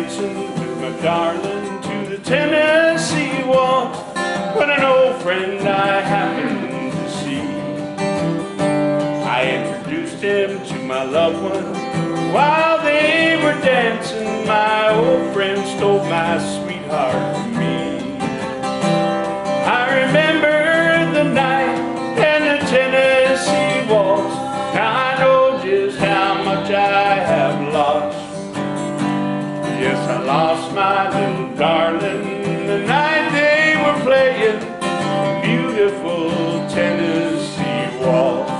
dancing with my darling to the Tennessee Waltz when an old friend I happened to see. I introduced him to my loved one. While they were dancing, my old friend stole my sweetheart from me. I remember the night and the Tennessee Waltz. Now I know just how much I have lost. Yes, I lost my little darling the night they were playing the beautiful Tennessee Waltz.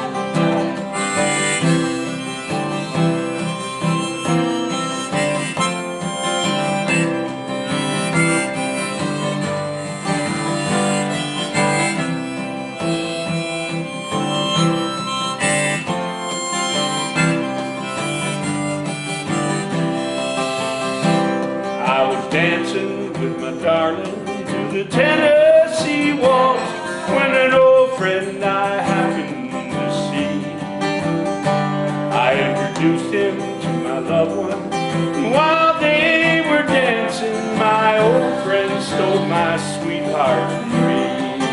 I was dancing with my darling to the Tennessee Waltz when an old friend I happened to see. I introduced him to my loved one. While they were dancing, my old friend stole my sweetheart from me.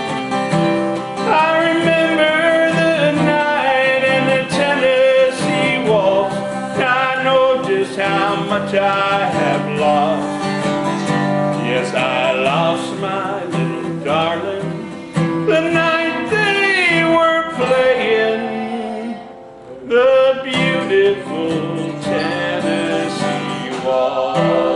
I remember the night and the Tennessee Waltz. Now I know just how much I have lost. Yes, I lost my little darling the night they were playing the beautiful Tennessee Waltz.